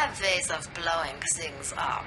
have ways of blowing things up.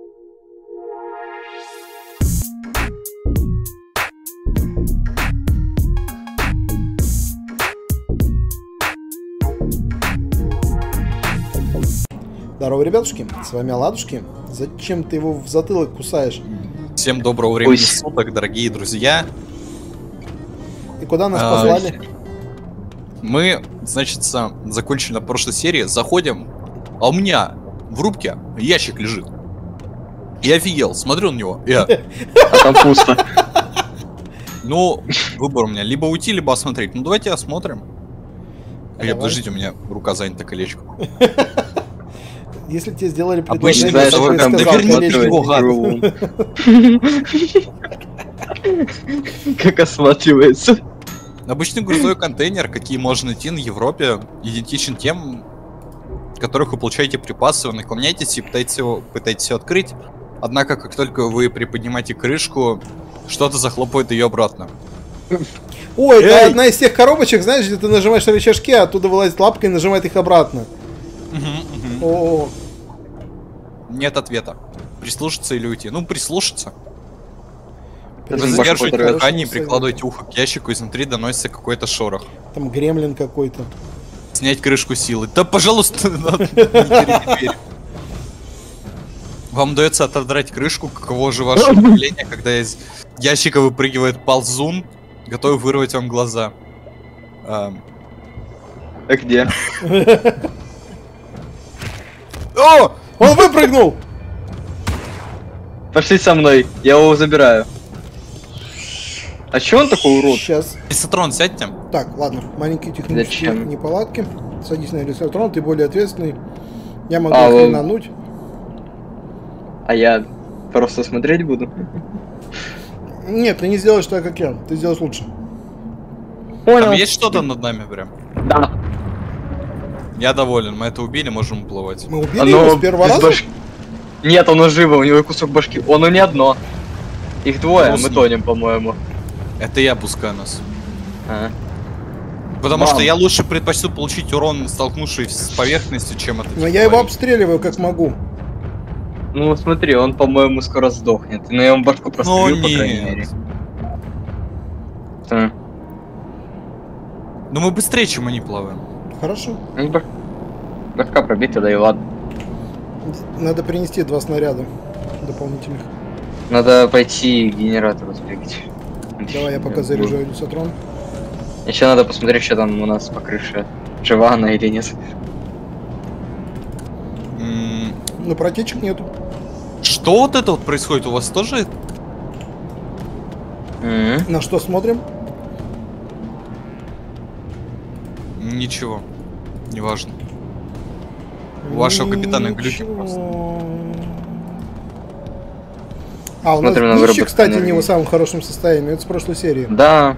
Здорово, ребятушки, с вами Оладушки. Зачем ты его в затылок кусаешь? Всем доброго времени суток, дорогие друзья. И куда нас послали? Мы, значит, закончили на прошлой серии, заходим, а у меня в рубке ящик лежит. Я офигел, смотрю на него, а там пусто. Ну, выбор у меня, либо уйти, либо осмотреть. Ну, давайте осмотрим. Подождите, у меня рука занята колечком. Если тебе сделали обычно, предложение, как осматривается. Обычный грузовой контейнер, какие можно найти на Европе, идентичен тем, в которых вы получаете припасы, вы наклоняетесь и пытаетесь его открыть. Однако, как только вы приподнимаете крышку, что-то захлопывает ее обратно. Ой, это одна из тех коробочек, знаешь, где ты нажимаешь рычажки, а оттуда вылазит лапка и нажимает их обратно. О. Нет ответа. Прислушаться или уйти? Ну, прислушаться. Вы Вы задерживаете дыхание и прикладываете ухо к ящику, изнутри доносится какой-то шорох. Там гремлин какой-то. Снять крышку силы. Да, пожалуйста, не дверь. Вам удается отодрать крышку, каково же ваше удивление, когда из ящика выпрыгивает ползун, готовый вырвать вам глаза. А где? О! Он выпрыгнул! Пошли со мной, я его забираю. А чё он такой урод? Сейчас. Лисотрон, сядьте. Так, ладно, маленькие технические Зачем? неполадки. Садись на лисотрон, ты более ответственный. Я могу хренануть. А я просто смотреть буду? Нет, ты не сделаешь так, как я. Ты сделаешь лучше. Понял. Там есть что-то над нами прям? Да. Я доволен, мы это убили, можем уплывать. Мы убили его с первого раза? Нет, оно живо, у него кусок башки. Оно не одно. Их двое, мы тонем, по-моему. Это я пускаю нас. А. Потому что я лучше предпочту получить урон, столкнувшись с поверхностью, чем это. Но я его обстреливаю как могу. Ну смотри, он, по-моему, скоро сдохнет. На его башку прострелил, по крайней мере. Ну мы быстрее, чем они плаваем. Хорошо. Башка пробита, да и ладно. Надо принести 2 снаряда дополнительных. Надо пойти к генератору сбегать. Давай я пока заряжаю лисотрон. Еще надо посмотреть, что там у нас по крыше. Жива она или нет. Но протечек нету. Что вот это вот происходит? У вас тоже? На что смотрим? Ничего. Неважно. У вашего капитана глюки просто. А, у нас Смотрим на днище, кстати, энергии. не в самом хорошем состоянии. Это с прошлой серии. Да.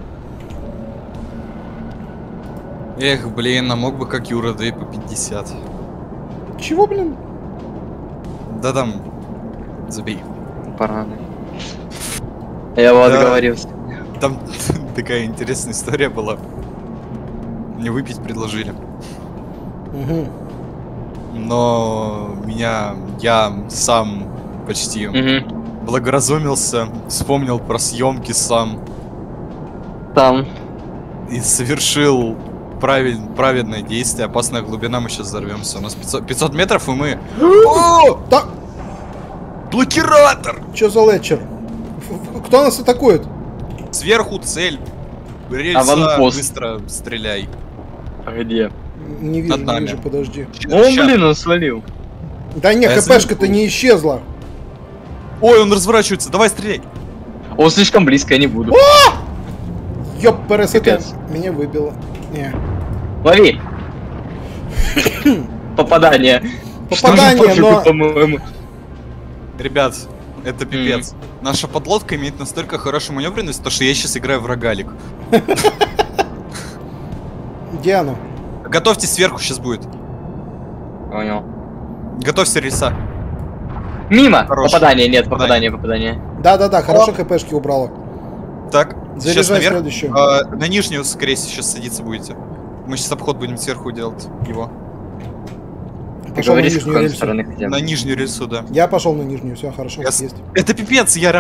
Эх, блин, а мог бы как Юра 2 по 50. Чего, блин? Да там, забей. Параны. Я его отговорился. Там такая интересная история была. Мне выпить предложили. Угу. Но я сам почти благоразумился, вспомнил про съемки сам. Там. И совершил праведное действие. Опасная глубина, мы сейчас взорвемся. У нас 500 метров, и мы... О! Да! Блокиратор! Чё за летчер? Кто нас атакует? Сверху цель. Рельса, Аванпост. быстро стреляй. А где? Не вижу, Над нами. не вижу, подожди. О, блин, он свалил. Да не, хпшка-то не исчезла. Ой, он разворачивается, давай стреляй. Он слишком близко, я не буду. Ёп, ПРСТ. Пипец. Меня выбило. Не. Лови! Попадание. Попадание, но... По-моему. Ребят, это пипец. Наша подлодка имеет настолько хорошую маневренность, что я сейчас играю в рогалик. Где оно? Готовьтесь, сверху сейчас будет. Понял. Готовься, рельса. Мимо! Хорош. Попадание, нет, попадание. Да-да-да, хорошо хпшки убрала. Так, сейчас Заряжай наверх. следующую. На нижнюю, скорее всего, сейчас садиться будете. Мы сейчас обход будем сверху делать его. Ты Пошел на говоришь, с нижнюю какой рельсу. стороны хотя бы. На нижнюю рельсу, да. Я пошел на нижнюю, все хорошо, Я есть. Это пипец, я...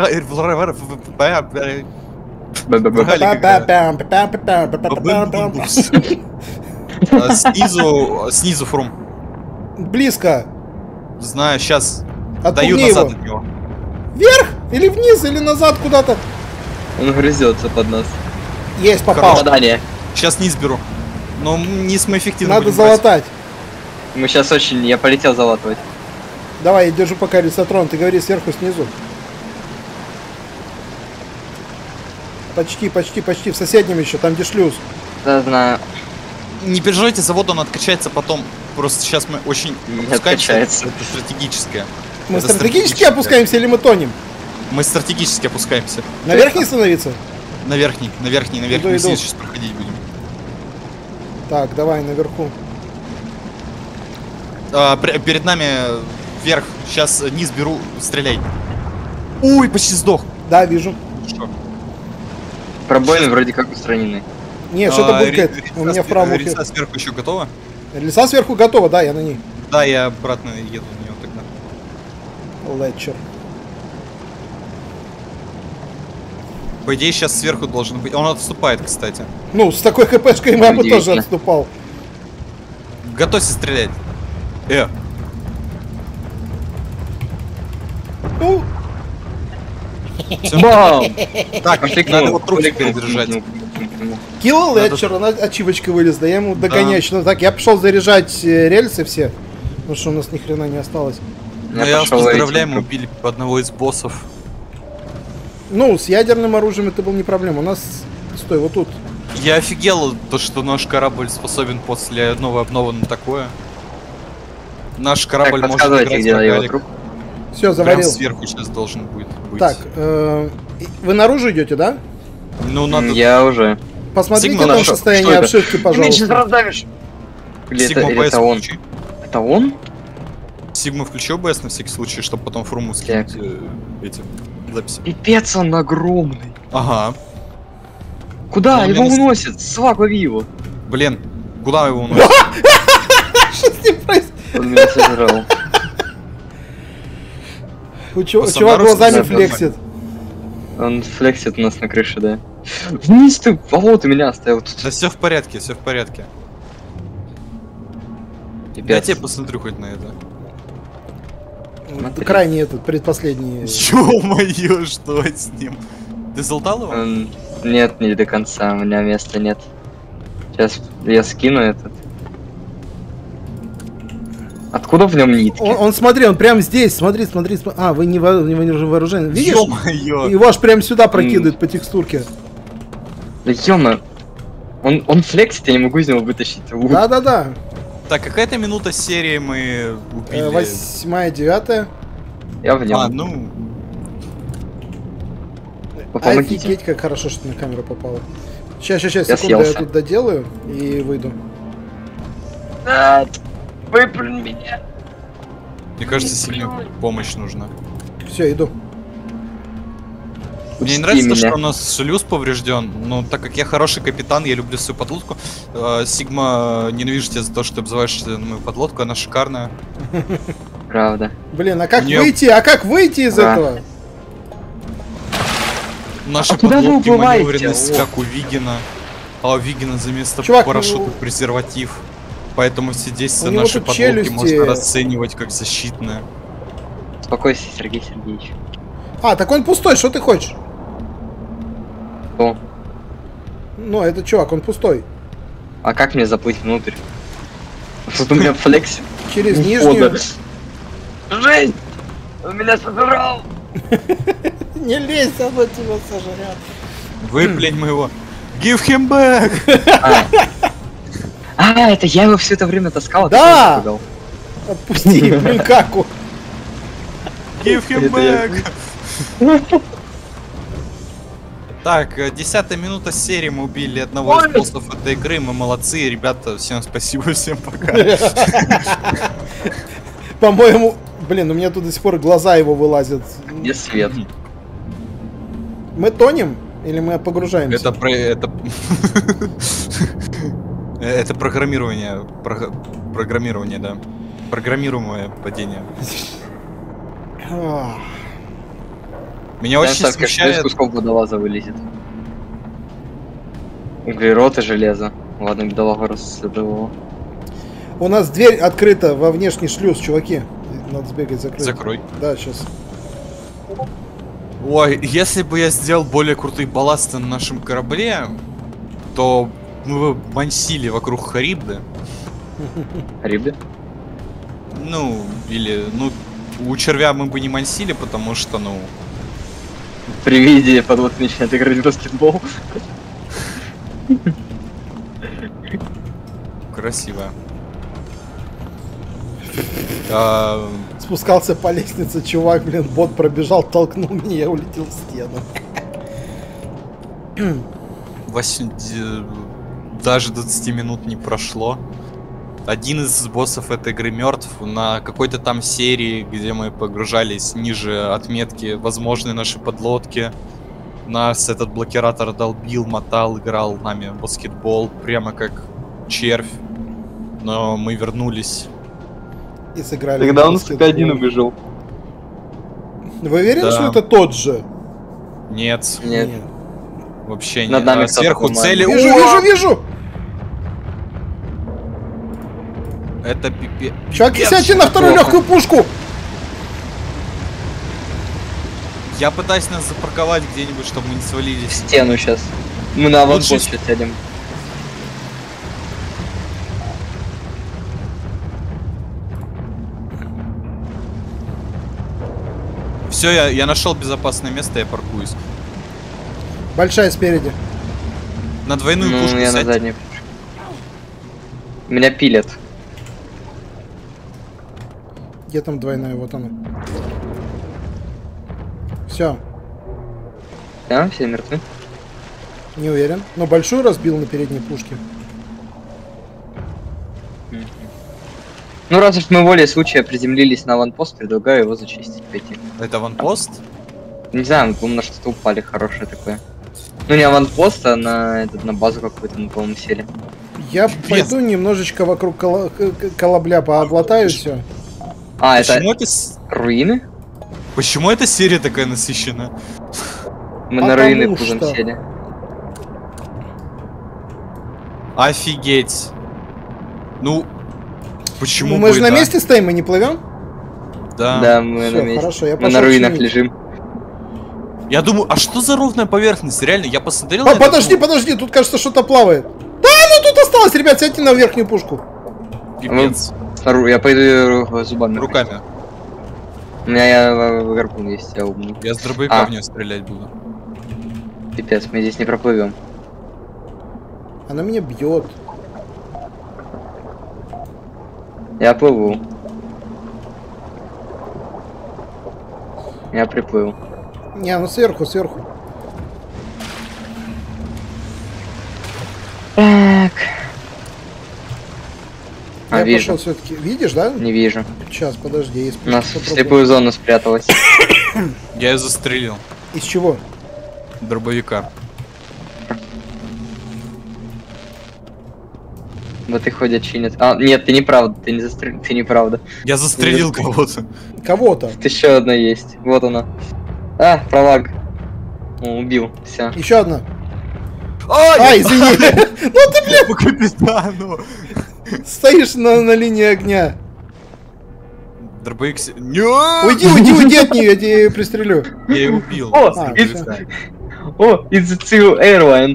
Б-б-б. Снизу фрум. Близко. Знаю, сейчас даю Отпугни назад его. от него. Вверх или вниз, или назад куда-то. Он грызется под нас. Есть, попал. Попадание. Сейчас низ беру. Но низ мы эффективно Надо будем брать. залатать. Мы сейчас очень... Я полетел залатывать. Давай, я держу пока рельсотрон. Ты говори сверху, снизу. Почти, почти, почти. В соседнем еще, там где шлюз. Да, знаю. Не переживайте, завод он откачается потом. Просто сейчас мы очень Не опускаемся. откачается. Это стратегическое. Мы Это стратегически стратегическое. опускаемся или мы тонем? Мы стратегически опускаемся. На верхней становиться? На верхний. Иду. Мы сейчас проходить будем. Так, давай наверху. Перед нами вверх. Сейчас низ беру, стреляй. Ой, почти сдох. Да, вижу. Что? Пробоины вроде как устранены. Не, что-то булькает. У меня в правом ухе. Рельса сверху еще готова? Рельса сверху готова, да, я на ней. Да, я обратно еду на нее тогда. Летчер. По идее, сейчас сверху должен быть. Он отступает, кстати. Ну, с такой хпшкой я бы тоже Удивительно. отступал. Готовься стрелять. Ну, Бам! Так, Пошли к надо нему. его трубочек Пошли к перезаряжать. нему. килл Летчер, она ачивочка вылезла, я ему догонять. Ну так, я пошел заряжать рельсы все. Потому что у нас ни хрена не осталось. Ну, я вас пошел поздравляю, этим. мы убили одного из боссов. Ну, с ядерным оружием это был не проблема. У нас... Стой, вот тут. Я офигел, то, что наш корабль способен после новой обновы на такое. Наш Так, корабль может подсказывайте, играть где его рогалик. труп. Все, Прям заварил. сверху сейчас должен будет быть. Так, вы наружу идете, да? Ну, надо... Я уже. Посмотрите Сигма там нашел. состояние Что это? обшивки, пожалуйста. раздавишь. Или это, Сигма или БС это он? включи. Это он? Сигма включил БС на всякий случай, чтобы потом фруму скинуть эти записи. Пипец, он огромный. Ага. Куда? Ну, Его мне уносит. Свак, лови его. Блин, куда его уносит? Что с ним происходит? Он меня сожрал. Чувак Самару глазами сказать флексит. Он флексит у нас на крыше, да. Вниз ты! А вот у меня оставил тут. Да все в порядке, все в порядке. Я Пипец. тебе посмотрю хоть на это. Смотри. Крайний этот, предпоследний. Ё-моё, что с ним? Ты залутал его? Нет, не до конца, у меня места нет. Сейчас я скину этот. Откуда в нем нитки? Он смотри, он прям здесь, смотри. А, вы не вооружены. Видишь? Ё-моё. Его аж прям сюда прокидывает по текстурке. Да ё-моё. Он флексит, я не могу из него вытащить. Да. Так, какая-то минута серии мы убили. 8-я, 9-я. Я в нем. Ну, Помогите. Офигеть, как хорошо, что на камеру попало. Сейчас, Я секунду, я съелся. тут доделаю и выйду. Выплюнь меня. мне кажется, сильная помощь нужна. Все, иду. Мне не Пусти нравится, то, меня. что у нас шлюз поврежден, но так как я хороший капитан, я люблю свою подлодку. Сигма, ненавижу тебя за то, что ты обзываешь мою подлодку, она шикарная. Правда. Блин, а как Мне- выйти? А как выйти из Да. этого? Наши А куда вы подлодки уплываете? маневренность, О. как у Вигина. А у Вигина за место Чувак, парашюта ну- презерватив. Поэтому все действия У него нашей тут подлодки челюсти. можно расценивать как защитные. Успокойся, Сергей Сергеевич. А, так он пустой, что ты хочешь? Что? Ну, это чувак, он пустой. А как мне заплыть внутрь? Тут у меня флексит. Через Ну, нижнюю. Жень! Он меня сожрал! Не лезь, оно тебя сожрет. Выплень мы его. Give him back! А, это я его все это время таскал, а ты Да! тоже напугал. Отпусти, блин, как он? Give him Это я- back! Так, 10-я минута серии, мы убили одного из боссов этой игры, мы молодцы, ребята, всем спасибо, всем пока. По-моему, блин, у меня тут до сих пор глаза его вылазят. Где свет? Мы тонем или мы погружаемся? Это про... это... Это программирование, программирование, да. Программируемое падение. Ах. Меня очень Из смущает... кусков водолаза вылезет. Углерод и железо. Ладно, бедолагу расследовал. У нас дверь открыта во внешний шлюз, чуваки. Надо сбегать, закрыть. Закрой. Да, сейчас. Ой, если бы я сделал более крутые балласты на нашем корабле, то мы бы мансили вокруг Харибды. Харибды? Ну, или, ну, у червя мы бы не мансили, потому что, ну... При виде подвод начинает играть в баскетбол. Красиво. Спускался по лестнице, чувак, блин, бот пробежал, толкнул меня, я улетел в стену. Даже 20 минут не прошло. Один из боссов этой игры мертв. На какой-то там серии, где мы погружались ниже отметки возможной нашей подлодки, нас этот блокиратор долбил, мотал, играл нами в баскетбол, прямо как червь. Но мы вернулись. И сыграли. Тогда он с один убежал. Вы уверены, Да. что это тот же? Нет, Нет. вообще Над нет. нами А сверху кто-то цели... Вижу, О! вижу, вижу! Это пипец. Чуваки, сядьте на вторую Плохо. легкую пушку! Я пытаюсь нас запарковать где-нибудь, чтобы мы не В свалились. стену сейчас. Мы на аванпост Лучше- сейчас сядем. Все, я нашел безопасное место, я паркуюсь. Большая спереди. На двойную Ну, пушку я на сядь. задней. Меня пилят. Где там двойная? Вот она. Все, Да, все мертвы. не уверен. Но большую разбил на передней пушке. Ну, раз уж мы волей случая приземлились на аванпост, предлагаю его зачистить, пойти. Это ванпост? Не знаю, мы на что-то упали хорошее такое. Ну, не аванпост, а на базу какую-то, мы, по-моему, сели. Я пойду немножечко вокруг колобля пооблатаю все. А, Почему это это... руины? Почему эта серия такая насыщенная? Мы на Потому руины пузом что- сели. Офигеть. Ну, почему Мы же бы на да? месте стоим, мы не плывем? Да. Да, мы Всё, на месте. хорошо, я Мы на пошел руинах чинить. лежим. Я думаю, а что за ровная поверхность? Реально, я посмотрел на это, Подожди, ну, подожди, тут кажется что-то плавает. Да, ну тут осталось, ребят, сядьте на верхнюю пушку. пипец. Я пойду зубами. Руками. У меня гарпун есть, я умный. Я с дробовика А. в нее стрелять буду. Пипец, мы здесь не проплывем. Она меня бьет. Я плыву. Я приплыл. Не, ну сверху, сверху. Так. А, Я вижу. пошел все-таки. Видишь, да? Не вижу. Сейчас, подожди, есть У нас в слепую зону спряталась. Я ее застрелил. Из чего? Дробовика. Вот и ходят, чинят. А, нет, ты неправда, ты не застрелил, ты неправда. Я застрелил кого-то. Кого-то. Тут еще одна есть. Вот она. А, проваг. О, убил. Все. Еще одна. Ай! А, извини. Ну ты, блин, По капитану! стоишь на линии огня. Дробовик... Уйди, уйди, уйди от нее, я тебя пристрелю. Я ее убил. О, с а, дробовика. О, it's a two airline.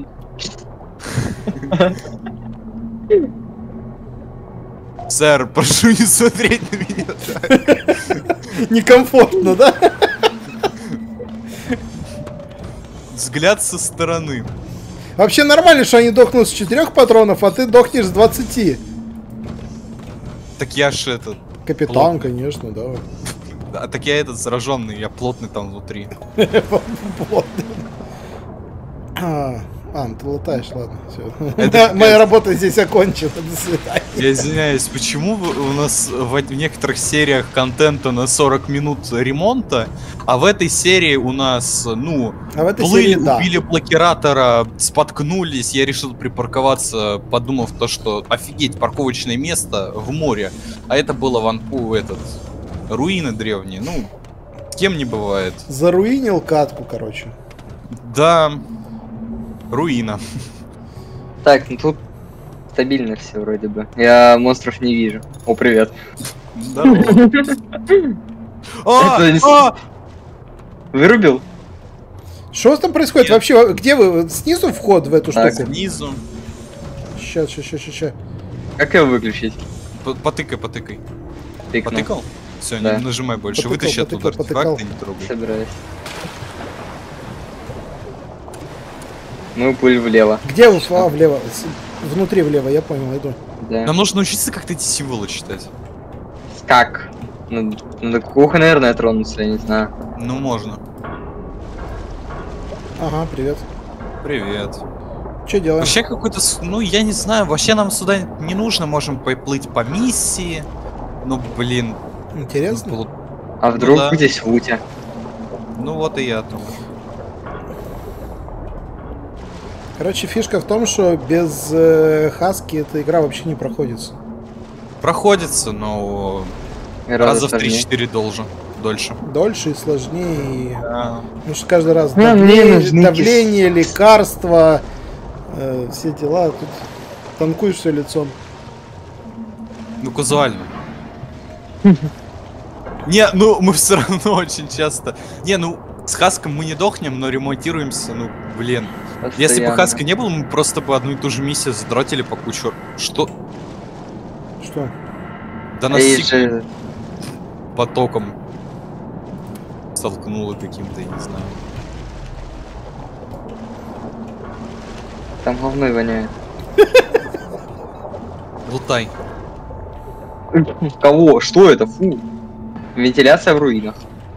Сэр, прошу не смотреть на меня так. Некомфортно, да? Взгляд со стороны. Вообще нормально, что они дохнут с 4 патронов, а ты дохнешь с 20. Так я ж этот... Капитан, конечно, да. А так я этот зараженный, я плотный там внутри. Вот. А А, ну ты летаешь, ладно, все. Это Моя работа здесь окончена, до свидания. Я извиняюсь, почему у нас в некоторых сериях контента на 40 минут ремонта, а в этой серии у нас, ну, А в этой плыли, серии, да. убили блокиратора, споткнулись, я решил припарковаться, подумав то, что офигеть, парковочное место в море, а это было ванпу, руины древние, ну, с кем не бывает. Заруинил катку, короче. Да, руина. Так, ну тут стабильно все вроде бы. Я монстров не вижу. О, привет. Здорово. Это не Вырубил? Что там происходит? Нет. Вообще, где вы? Снизу вход в эту Так. штуку? Снизу. Сейчас. Как его выключить? Потыкай. Тыкнул. Потыкал? Все, Да. не нажимай больше. Потыкал, Вытащи оттуда потыкал. артефакты и не трогай. Собираюсь. Мы уплыли влево. Где вы? Влево. Внутри влево, я понял, иду. Да. Нам нужно научиться как-то эти символы читать. Как? Надо кухо, наверное, тронуться, я не знаю. Ну, можно. Ага, привет. Привет. Что делаем? Вообще какой-то, ну, я не знаю, вообще нам сюда не нужно, можем поплыть по миссии. Ну, блин. Интересно. А вдруг да. здесь Вутя? Ну, вот и я тоже. Короче, фишка в том, что без хаски эта игра вообще не проходится. Проходится, но раза в 3-4 дольше. Дольше и сложнее. И... Да. Потому что каждый раз Ну, мне нужны давление, лекарства, все дела. Тут танкуешь все лицом. Ну, казуально. Не, ну, мы все равно очень часто... Не, ну, с Хаском мы не дохнем, но ремонтируемся, ну, блин. Если бы Хаска не было, мы просто бы одну и ту же миссию задротили по кучу. Что? Что? Да нас Эй, же- потоком столкнуло каким-то, я не знаю. Там говной воняет. Лутай. Кого? Что это? Фу. Вентиляция в руинах.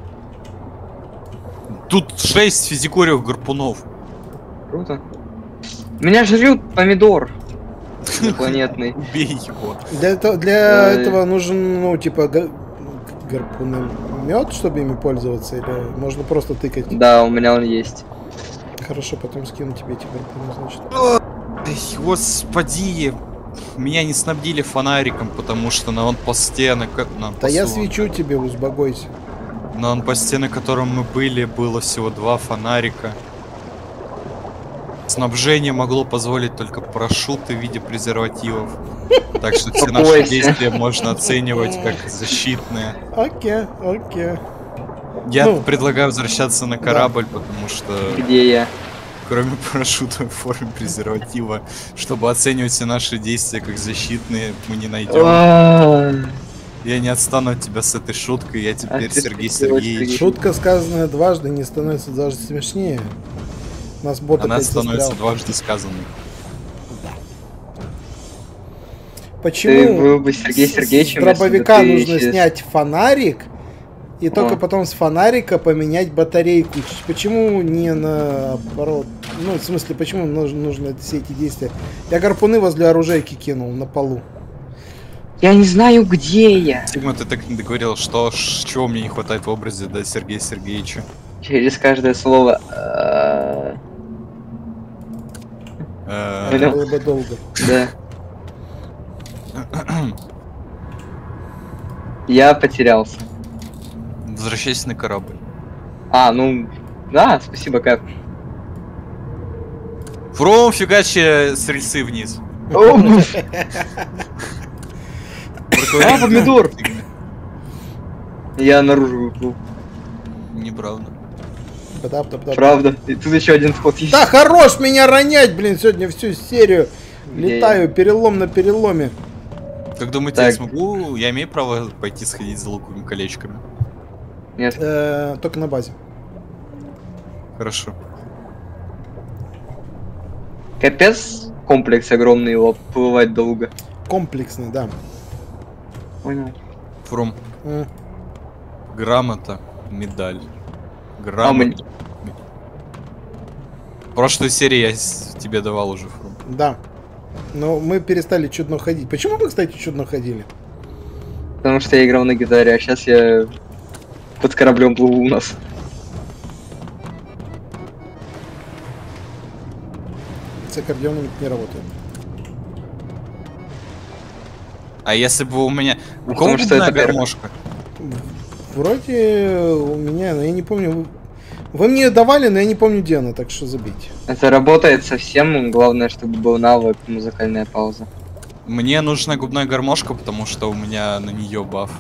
Тут 6 физикориев гарпунов. Круто. Меня жрет помидор. Инопланетный. Убей его. Для этого нужен, ну, типа, гарпуномет, чтобы ими пользоваться, или можно просто тыкать? Да, у меня он есть. Хорошо, потом скину тебе эти гарпуны, значит. Эй, господи. Меня не снабдили фонариком, потому что на онпосте, Да я свечу тебе, успокойся. на онпосте, на котором мы были, было всего 2 фонарика. Снабжение могло позволить только парашюты в виде презервативов. Так что все наши Успокойся. действия можно оценивать как защитные. Окей. Я Ну, предлагаю возвращаться на корабль, потому что Где я? кроме парашюта в форме презерватива, чтобы оценивать все наши действия как защитные, мы не найдем. Я не отстану от тебя с этой шуткой, я теперь ты Сергей спасибо, Сергеевич. шутка, сказанная дважды, не становится даже смешнее. Нас бот Она опять становится застрял. дважды сказанной. Почему Ты был бы Сергей с Сергеевичем, дробовика если бы ты нужно исчез. снять фонарик и только О. потом с фонарика поменять батарейку? Почему не наоборот? Ну, в смысле, почему нужно все эти действия? Я гарпуны возле оружейки кинул на полу. Я не знаю, где я. Сигма, ты так не договорил, что чего мне не хватает в образе, да, Сергея Сергеевича. Через каждое слово. Э, Понял. Было бы долго. Да. Я потерялся. Возвращайся на корабль. А, ну, да, спасибо, Кэп. Фром, фигачи с рельсы вниз. А, помидор! Я наружу выплыл. Неправда. Бадап-дап-дап. Правда. И тут еще один вход есть. Да хорош меня ронять, блин, сегодня всю серию. Где Летаю, перелом на переломе. Как думаете, Так. я смогу? Я имею право пойти сходить за луковыми колечками? Нет. Только на базе. Хорошо. Капец, комплекс огромный, его плывать долго. Комплексный, да. Понял. Фром. М. Грамота, медаль. А, Грамота. прошлой серии я тебе давал уже фрум. Да. Но мы перестали чудно ходить. Почему мы, кстати, чудно ходили? Потому что я играл на гитаре, а сейчас я под кораблем плыву у нас. С аккордеоном не работает. А если бы у меня... У Потому кого что губная это первое. гармошка? Вроде у меня, но я не помню. Вы мне ее давали, но я не помню, где она, так что забейте. Это работает совсем, главное, чтобы был навык, музыкальная пауза. Мне нужна губная гармошка, потому что у меня на нее баф.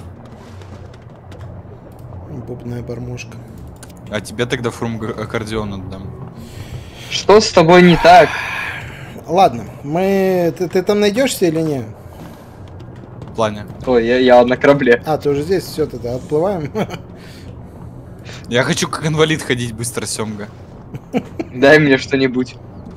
Бубная бармошка. А тебе тогда фрум аккордеон отдам. Что с тобой не так? Ладно, мы... Ты там найдешься или не? В плане. Ой, я на корабле. А, ты уже здесь, все, тогда отплываем. Я хочу как инвалид ходить быстро, Семга. Дай мне что-нибудь.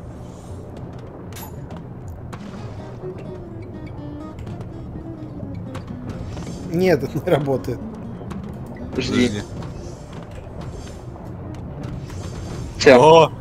Нет, это не работает. Жди. Подожди. Всё. О!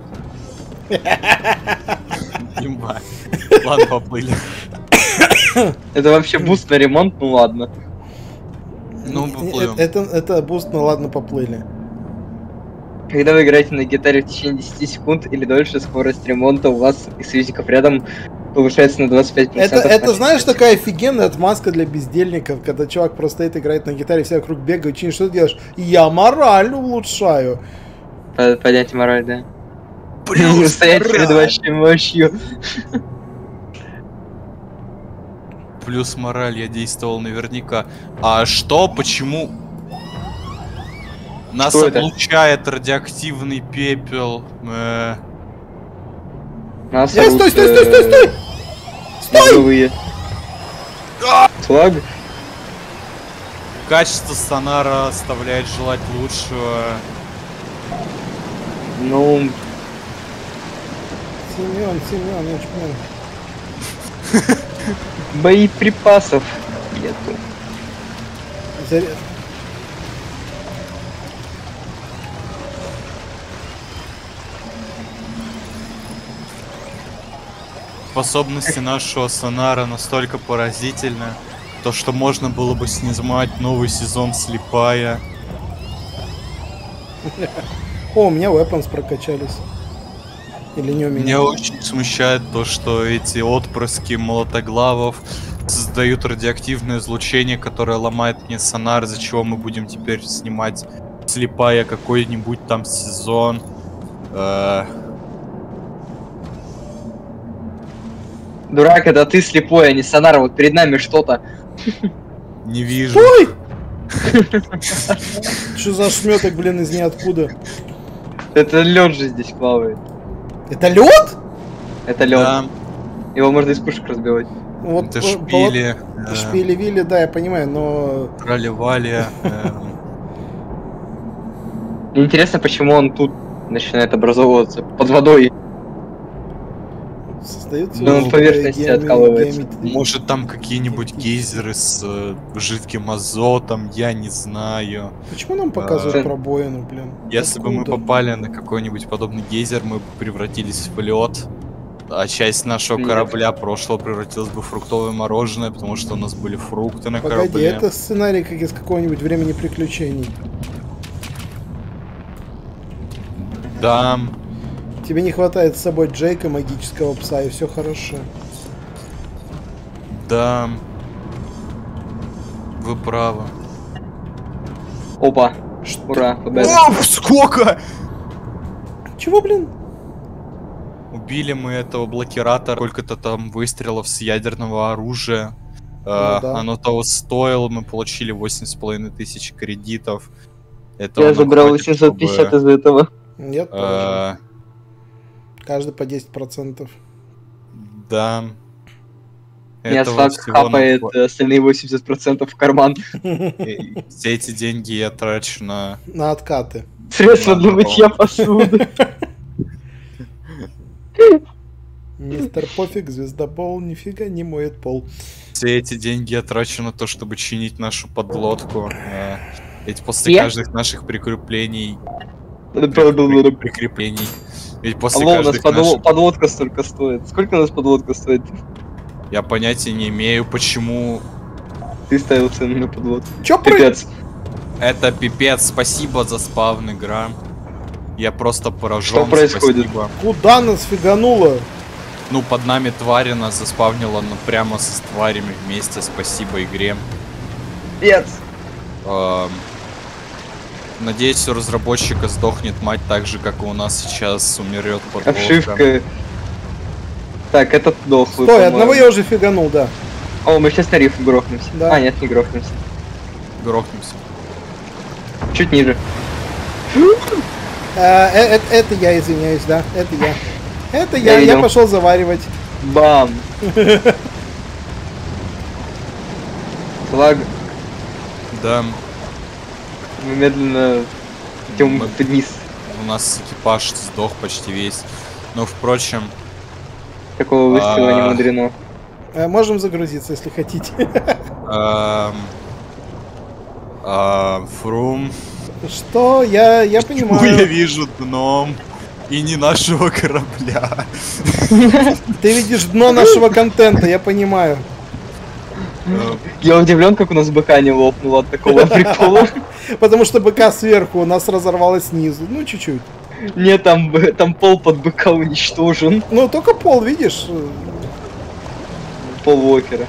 Ебать. Ладно, поплыли. Это вообще буст на ремонт, ну ладно. Ну, поплывем. Это буст, ну ладно, поплыли. Когда вы играете на гитаре в течение 10 секунд или дольше, скорость ремонта у вас и союзников рядом повышается на 25%. Это знаешь, такая офигенная отмазка для бездельников, когда чувак просто стоит, играет на гитаре, все вокруг бегают, чинит, что ты делаешь? Я мораль улучшаю. Поднять мораль, да. Плюс Стоять перед мораль. вашей мощью. Плюс мораль, я действовал наверняка. А что, почему? Нас Что это? облучает радиоактивный пепел. Нас Стой, орут, стой! мозговые. Флаг? Качество сонара оставляет желать лучшего. Ну, Семен, я чпнул. боеприпасов нету. Заряд. Способности нашего сонара настолько поразительны, то что можно было бы снимать новый сезон Слепая. О, у меня weapons прокачались. Или не у меня? Меня очень смущает то, что эти отпрыски молотоглавов создают радиоактивное излучение, которое ломает мне сонар, из-за чего мы будем теперь снимать Слепая какой-нибудь там сезон. Дурак, это ты слепой, а не сонар. Вот перед нами что-то. Не вижу. Ой! Что за шметок, блин, из ниоткуда? Это лед же здесь плавает. Это лед? Это лед. Да, Его можно из пушек разбивать. Вот, это шпили, Шпили-вили, да, я понимаю, но... трали-вали. Мне интересно, почему он тут начинает образовываться под водой. Создается... Да, он поверхности откалывается. Может там какие-нибудь гейзеры с жидким азотом, я не знаю. Почему нам показывают пробоину, блин? Если бы мы Откуда? попали на какой-нибудь подобный гейзер, мы бы превратились в лед. А часть нашего Нет. корабля прошлого превратилась бы в фруктовое мороженое, потому что у нас были фрукты на Погоди, корабле. это сценарий как из какого-нибудь времени приключений. Да, Тебе не хватает с собой Джейка, магического пса, и все хорошо. да. Вы правы. Опа. Что? Ура, победа. О, сколько! Чего, блин? Убили мы этого блокиратора, сколько-то там выстрелов с ядерного оружия. да. Оно того стоило, мы получили 8,5 тысяч кредитов. Это Я нам забрал хватит, 850 чтобы, из этого. Нет, тоже. Каждый по 10%. Да. Меня Этого слаг всего нам хапает остальные 80% в карман. Все эти деньги я трачу на... На откаты. Средства для Ладно, мытья посуды. Мистер Пофиг, звездобол, нифига не моет пол. Все эти деньги я трачу на то, чтобы чинить нашу подлодку. Ведь после Я? каждых наших прикреплений... Прикреплений. Прикреплений. Ведь после Алло, у нас каждых наших... подводка столько стоит. Сколько у нас подводка стоит? Я понятия не имею, почему... Ты ставил цену на подводку. Чё Пипец. Это пипец, спасибо за спавн, игра. Я просто поражен. Что происходит? Спасибо. Куда нас фигануло? Ну, под нами твари нас заспавнила, ну, прямо со тварями вместе. Спасибо игре. Пипец. Надеюсь, у разработчика сдохнет мать так же, как и у нас сейчас умрет подводка. Обшивка. Так, этот дохлый. Стой, одного я уже фиганул, да. О, мы сейчас на риф грохнемся. Да. А, нет, не грохнемся. Грохнемся. Чуть ниже. Это я, извиняюсь, да. Это я. Это Я я видел. пошел заваривать. Бам. Флаг. Да, Мы медленно идем Мы- вниз. у нас экипаж сдох почти весь. Но, впрочем, Такого выстрела не мудрено. Можем загрузиться, если хотите. Фрум. Что? Я Я понимаю. вижу дном. И не нашего корабля. Ты видишь дно нашего контента, я понимаю. Я удивлен, как у нас БК не лопнуло от такого прикола. Потому что БК сверху у нас разорвалось снизу. Ну, чуть-чуть. Нет, там пол под БК уничтожен. Ну, только пол, видишь? Пол Уокера.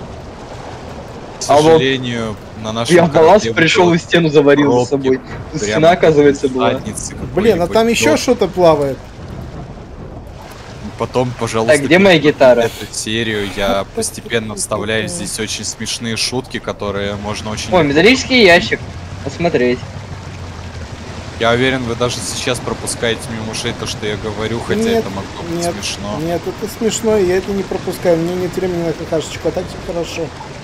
К сожалению, на нашем Я в баланс корабле пришел было и стену заварил за пробки собой. прямо Стена, оказывается, была. задницы Блин, а какой-нибудь там еще дождь. что-то плавает. Потом, пожалуйста, Так, где моя гитара? эту серию я постепенно вставляю здесь очень смешные шутки, которые можно очень... Ой, металлический ящик. Посмотреть. Я уверен, вы даже сейчас пропускаете мимо ушей то, что я говорю, хотя Нет, это могло быть нет, смешно. Нет, это смешно, и я это не пропускаю. Мне нет времени на какашечку, а так все хорошо.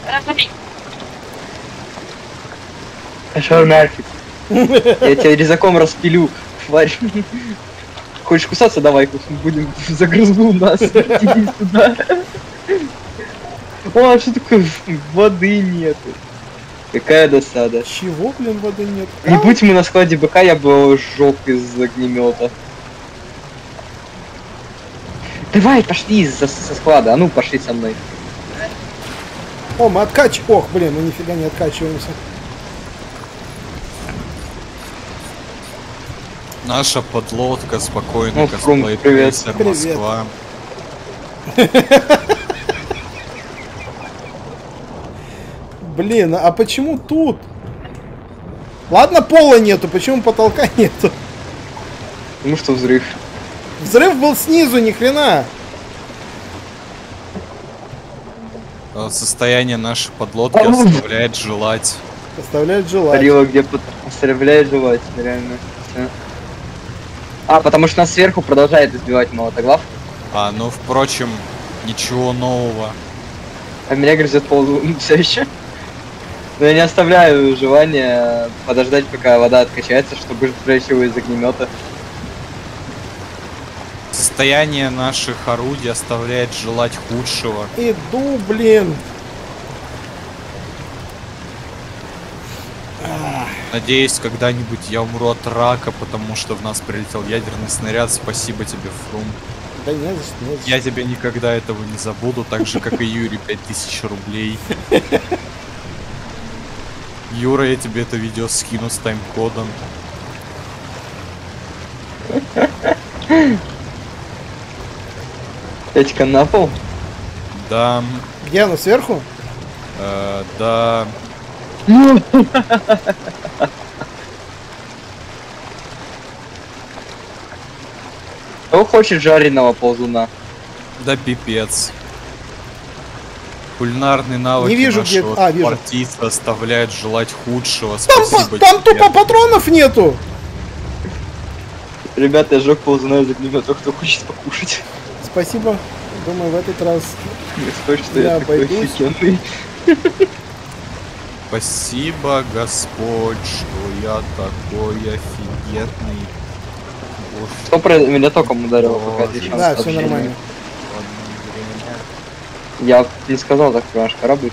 Шаурмярфик. Я тебя резаком распилю, тварь. Хочешь кусаться? Давай будем загрызну нас. Иди сюда. О, а что такое? Воды нету. Какая досада. Чего, блин, воды нет? Не будь мы на складе БК, я бы его сжег из огнемета. Давай, пошли со склада. А ну, пошли со мной. О, мы Ох, блин, мы нифига не откачиваемся. Наша подлодка спокойно, Ну, Фрум, косплей привет. крейсер Привет. Москва. Блин, а почему тут? Ладно, пола нету, почему потолка нету? Потому что взрыв. Взрыв был снизу, ни хрена. Состояние нашей подлодки Ау. оставляет желать. Оставляет желать. Парила где оставляет желать, реально. Всё. А, потому что нас сверху продолжает избивать молотоглав. Ну, впрочем, ничего нового. А меня грызет ползу все еще. Но я не оставляю желания подождать, пока вода откачается, чтобы сжечь его из огнемета. Состояние наших орудий оставляет желать худшего. Иду, блин. Надеюсь, когда-нибудь я умру от рака, потому что в нас прилетел ядерный снаряд. Спасибо тебе, Фрум. Да не за что, не за что. Я тебя никогда этого не забуду, так же, как и Юрий, 5000 рублей. Юра, я тебе это видео скину с тайм-кодом. Пятика на пол. Да, Где оно, сверху? да. Кто хочет жареного ползуна? Да пипец. Кулинарные навыки Не вижу, где- нашего вижу. спортиста оставляют желать худшего. Там, Спасибо там тебе. тупо патронов нету. Ребята, я сжег ползуна из огнемета, кто хочет покушать. Спасибо. Думаю, в этот раз. Не стой, что Я я такой обойдусь. офигенный. Спасибо, Господь, что я такой офигенный. Боже, Что про меня током ударило, пока ты еще Да, все нормально. Я не сказал так про наш корабль.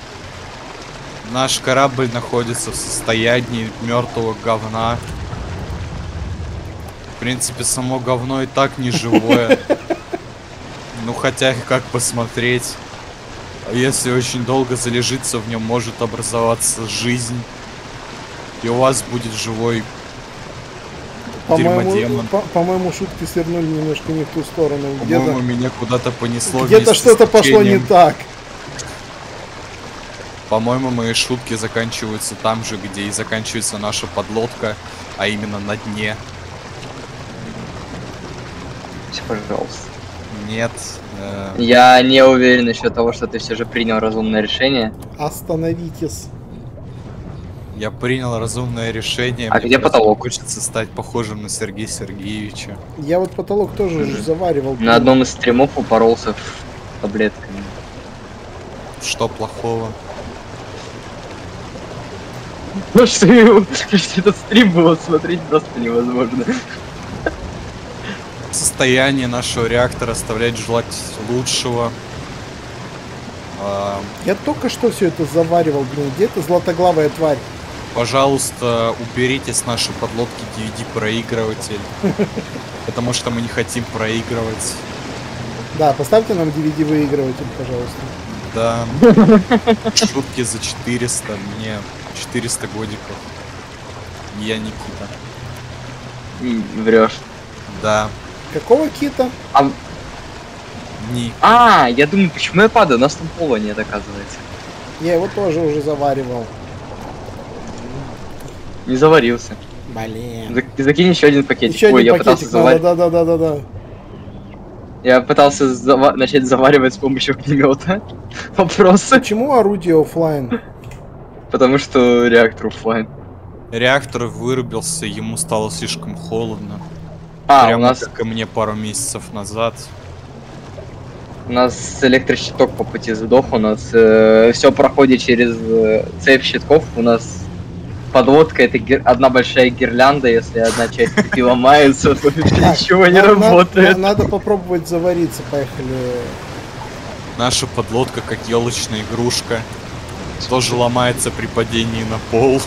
Наш корабль находится в состоянии мертвого говна. В принципе, само говно и так не живое. Ну хотя как посмотреть. А если очень долго залежиться в нем, может образоваться жизнь. И у вас будет живой дерьмодемон. По-моему, шутки свернули немножко не в ту сторону. По-моему, меня куда-то понесло. Где-то что-то пошло не так. По-моему, мои шутки заканчиваются там же, где и заканчивается наша подлодка, а именно на дне. Пожалуйста. Нет. Я не уверен насчет того, что ты все же принял разумное решение. Остановитесь. Я принял разумное решение. А Мне где просто потолок? Хочется стать похожим на Сергея Сергеевича. Я вот потолок тоже уже заваривал. На одном из стримов упоролся таблетками. Что плохого? Ну что этот стрим было смотреть просто невозможно. Состояние нашего реактора оставляет желать лучшего. Я только что все это заваривал, блин. Где эта златоглавая тварь? Пожалуйста, уберите с нашей подлодки DVD-проигрыватель. Потому что мы не хотим проигрывать. Да, поставьте нам DVD-выигрыватель, пожалуйста. Да. Шутки за 400. Мне 400 годиков. Я Никита. Врешь. Да. Какого кита? Я думаю, почему я падаю? У нас там пола нет, оказывается. Я его тоже уже заваривал. Не заварился. Блин. Закинь еще один пакетик. Еще Ой, один я пытался пакетик надо, заваривать. да. Я пытался начать заваривать с помощью огнемета. Вопрос. Почему орудие оффлайн? Потому что реактор оффлайн. Реактор вырубился, ему стало слишком холодно. У Прямо нас как и мне пару месяцев назад. электрощиток по пути сдох, у нас все проходит через цепь щитков, у нас подлодка это одна большая гирлянда, если одна часть цепи ломается, то ничего не работает. Надо попробовать завариться, поехали. Наша подлодка как елочная игрушка. Тоже ломается при падении на пол.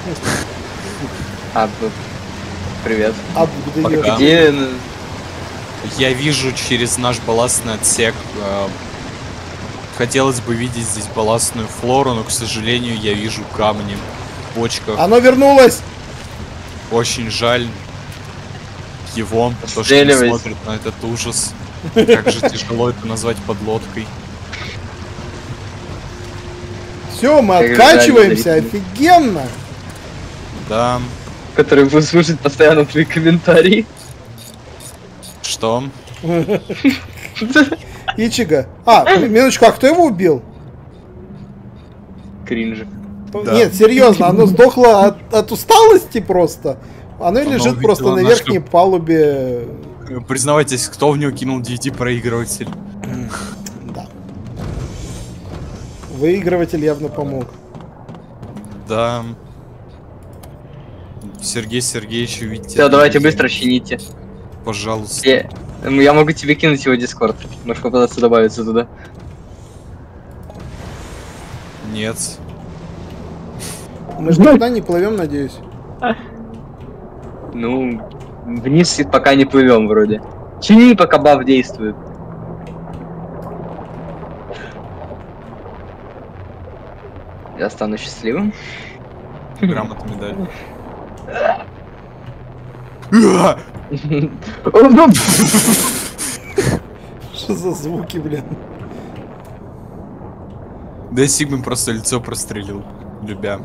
Привет. Пока. Где... Я вижу через наш балластный отсек. Хотелось бы видеть здесь балластную флору, но, к сожалению, я вижу камни в бочках. Оно вернулось! Очень жаль его, то, что не смотрит на этот ужас. Как же тяжело это назвать подлодкой. Все, мы откачиваемся, офигенно! Да. Который будет слушать постоянно твои комментарии. Что? Ичига. Минуточку, а кто его убил? Кринжи. Да. Нет, серьезно, оно сдохло от усталости просто. Оно лежит просто на верхней палубе. Признавайтесь, кто в него кинул DVD-проигрыватель? Да. Выигрыватель явно помог. Да. Сергей Сергеевич, видите. Все, давайте быстро чините. Пожалуйста. Я могу тебе кинуть его дискорд. Можешь попытаться добавиться туда. Нет. Мы же никуда не плывем, надеюсь. Ну, вниз пока не плывем вроде. Чини, пока баф действует. Я стану счастливым. Грамота медаль. Что за звуки, блин? Да Сигман просто лицо прострелил, любя.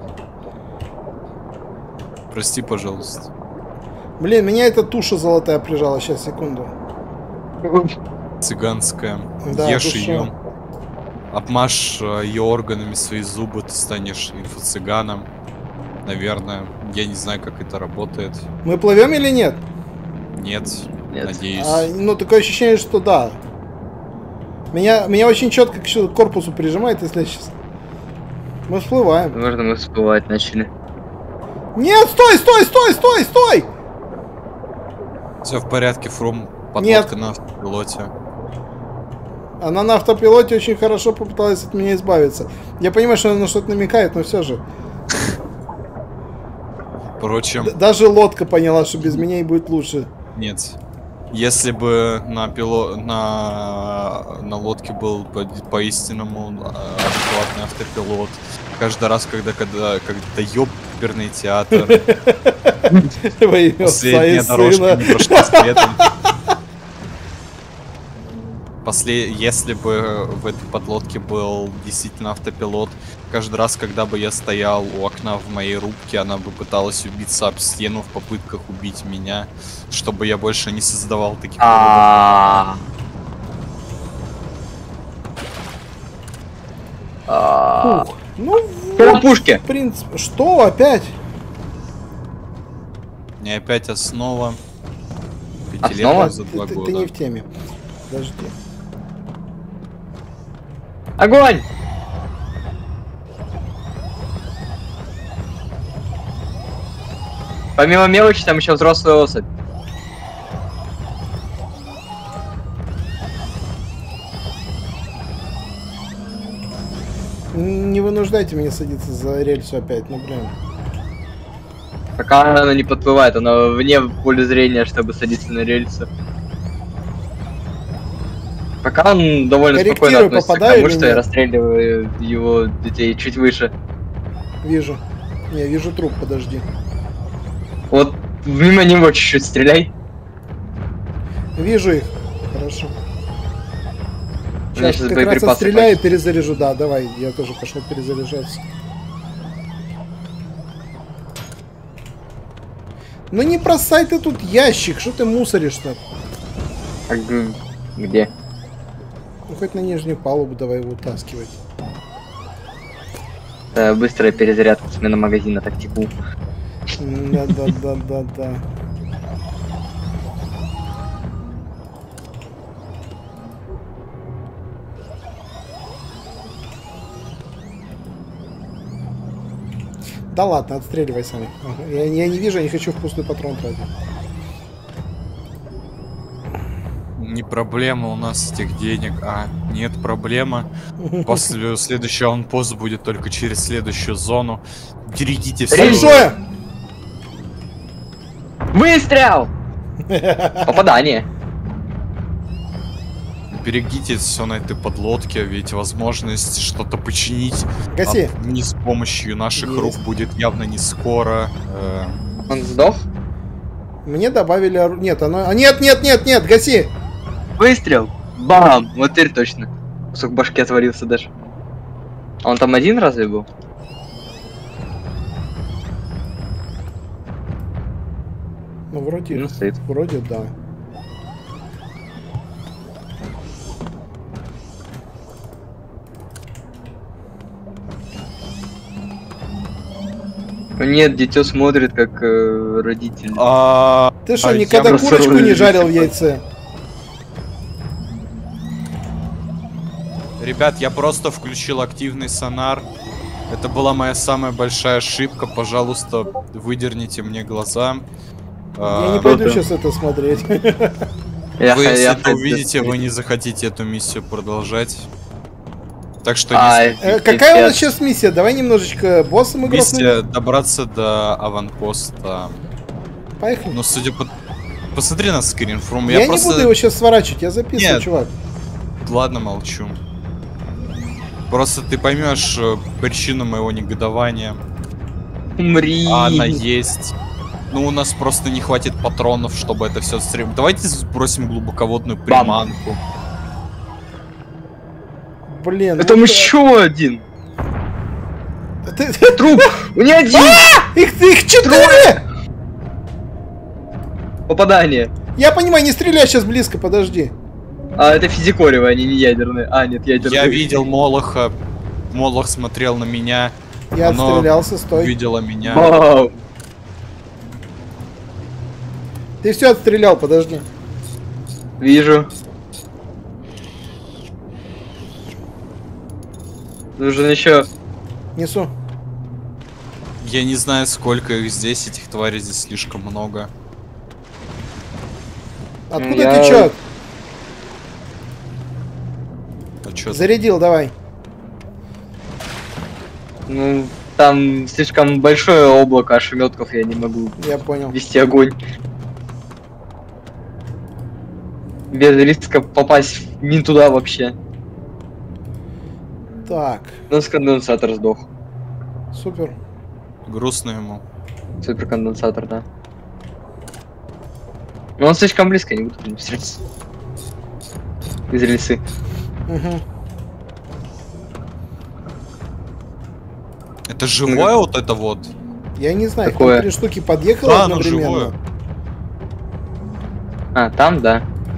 Прости, пожалуйста. Блин, меня эта туша золотая прижала. Сейчас, секунду. Цыганская. Да, ешь душа. ее. Обмажь ее органами свои зубы, ты станешь инфо-цыганом. Наверное. Я не знаю, как это работает. Мы плывем или нет? Нет, Нет. надеюсь. Ну, такое ощущение, что да. Меня очень четко к корпусу прижимает, если сейчас. Мы всплываем. Возможно, мы всплывать начали. Нет, стой! Все в порядке, Фрум. Нет. Подлодка на автопилоте. Она на автопилоте очень хорошо попыталась от меня избавиться. Я понимаю, что она на что-то намекает, но все же. Впрочем, Даже лодка поняла, что без меня ей будет лучше. нет. Если бы на лодке был по-истинному адекватный автопилот, каждый раз, когда ёперный театр, Во имя отца и последняя дорожка сына. не прошла светом. Если бы в этой подлодке был действительно автопилот, каждый раз, когда бы я стоял у окна в моей рубке, она бы пыталась убиться об стену в попытках убить меня, чтобы я больше не создавал таких А. Фух. Ну, По пушке. в принципе. Что опять? Не опять основа. Основа? Пятилетка за 2 Ты года. не в теме. Подожди. Огонь! Помимо мелочи, там еще взрослая особь. Не вынуждайте меня садиться за рельсу опять, ну блин. Пока она не подплывает, она вне поля зрения, чтобы садиться на рельсы. Пока он довольно Корректирую, спокойно относится к попадаю тому, или что я нет? расстреливаю его детей чуть выше. Вижу. Не, вижу труп, подожди. Вот мимо него чуть-чуть стреляй. Вижу их. Хорошо. У меня Сейчас сейчас как раз боеприпасы отстреляю и кончатся. перезаряжу. Да, давай, я тоже пошел перезаряжаться. Ну не бросай ты тут ящик, что ты мусоришь-то? А где? Ну хоть на нижнюю палубу давай его утаскивать. Быстрая перезарядка, смена магазина, тактику. Да. Да ладно, отстреливай сами. Ага. Я не вижу, я не хочу в пустой патрон тратить. Не проблема у нас этих денег, нет проблема. После следующего анпост будет только через следующую зону. Берегите все. Большое! Выстрел! Попадание. Берегите все на этой подлодке, ведь возможность что-то починить Гаси. не с помощью наших Есть. рук будет явно не скоро. Он сдох? Мне добавили Нет, оно... Нет, гаси! Выстрел! Бам! Вот теперь точно. Кусок башки отвалился даже. А он там один разве был? Ну, вроде... Ну, стоит. Вроде да. Нет, дитё смотрит как родитель. Ты что, я никогда просто курочку не рулю. жарил в яйце? Ребят, я просто включил активный сонар. Это была моя самая большая ошибка. Пожалуйста, выдерните мне глаза. Я не пойду сейчас это смотреть. Вы, если это увидите, вы не захотите эту миссию продолжать. Так что Какая у нас сейчас миссия? Давай немножечко боссом игрокнем. миссия добраться до аванпоста. Поехали. Ну, судя по... Посмотри на скринфрум. Я не буду его сейчас сворачивать, я записываю, Нет. чувак. Ладно, молчу. Просто ты поймешь причину моего негодования. Умри! А она есть. Ну, у нас просто не хватит патронов, чтобы это все стримить. Давайте сбросим глубоководную приманку. Блин. Это еще один! Ты- Труп! Не один! Их 4! Попадание! Я понимаю, не стреляй сейчас близко, подожди. А это физикоревые, они не ядерные. А, нет, ядерные. Я видел Молоха. Молох смотрел на меня. Я Оно отстрелялся, стой. Видела меня. Вау! Ты все отстрелял, подожди. Вижу. Нужен еще. Несу. Я не знаю, сколько их здесь, этих тварей здесь слишком много. Откуда Я- течет? А чё? Зарядил, давай. Ну, Там слишком большое облако ошметков, я не могу Я понял. вести огонь. Без риска попасть не туда вообще. Так, У нас конденсатор сдох. супер. Грустно ему. Суперконденсатор, да. Но он слишком близко, я не буду по нему стрелять. Из рельсы. Угу. Это живое вот это вот? Я не знаю, их Какое? там 3 штуки подъехало Да, оно одновременно. живое. А, там, да.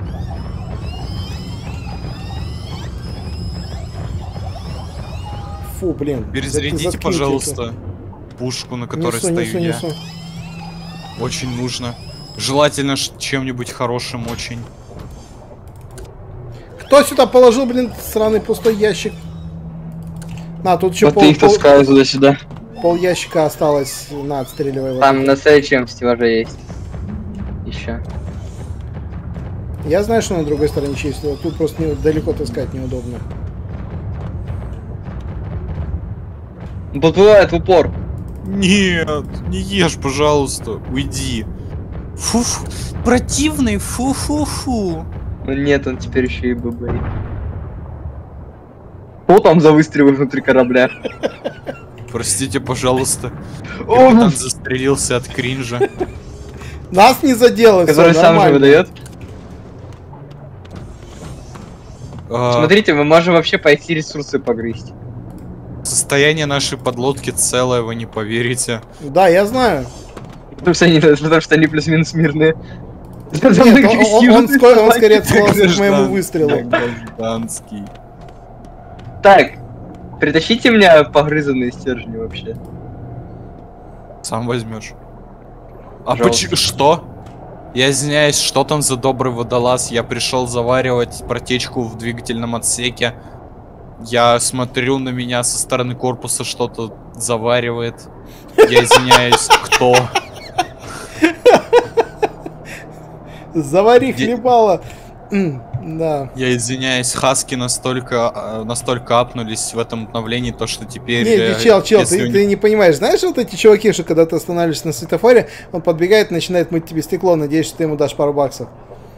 Фу, блин. да ты Перезарядите, заткните пожалуйста, пушку, на это. которой Несу, стою несу, я. несу. Очень нужно. Желательно чем-нибудь хорошим очень. Кто сюда положил, блин, сраный пустой ящик? На, тут еще Вот ты их таскаю туда-сюда. пол ящика осталось. На, отстреливай. его. Там на следующем стеллаже есть. Еще. Я знаю, что на другой стороне чистил. Тут просто далеко таскать неудобно. Подплывает в упор. Нет, не ешь, пожалуйста, уйди. Фу, противный, фу-фу-фу. Ну нет, он теперь еще и быбарит. Что там за выстрелы внутри корабля? Простите, пожалуйста. О, Капитан застрелился от кринжа. Нас не задело, всё который сам же нормально. выдает. А, Смотрите, мы можем вообще пойти ресурсы погрызть. Состояние нашей подлодки целое, вы не поверите. Да, я знаю. Потому что они плюс-минус мирные. Нет, он скорее отсылался к моему выстрелу. Гражданский. Так, притащите мне погрызанные стержни вообще. Сам возьмешь. А Пожалуйста. почему? Что? Я извиняюсь, что там за добрый водолаз? Я пришел заваривать протечку в двигательном отсеке. Я смотрю, на меня со стороны корпуса что-то заваривает. Я извиняюсь, кто? Завари хлебало. Да. Я извиняюсь, хаски настолько апнулись в этом обновлении, то что теперь... Не, чел, если у ты не понимаешь. Знаешь, вот эти чуваки, что когда ты останавливаешься на светофоре, он подбегает и начинает мыть тебе стекло, надеясь, что ты ему дашь пару баксов.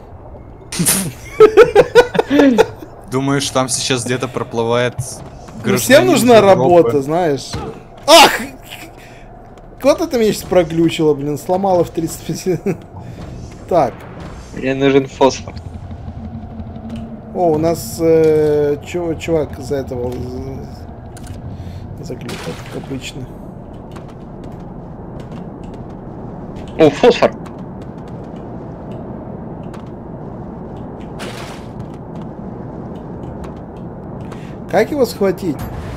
Думаешь, там сейчас где-то проплывает Ну, всем гражданин нужна Европы? работа, знаешь. Ах! Куда-то меня сейчас проглючило, блин, сломало в 35. Так. Мне нужен фосфор. О, у нас чувак за этого заглючил, как обычно. О, фосфор. Как его схватить?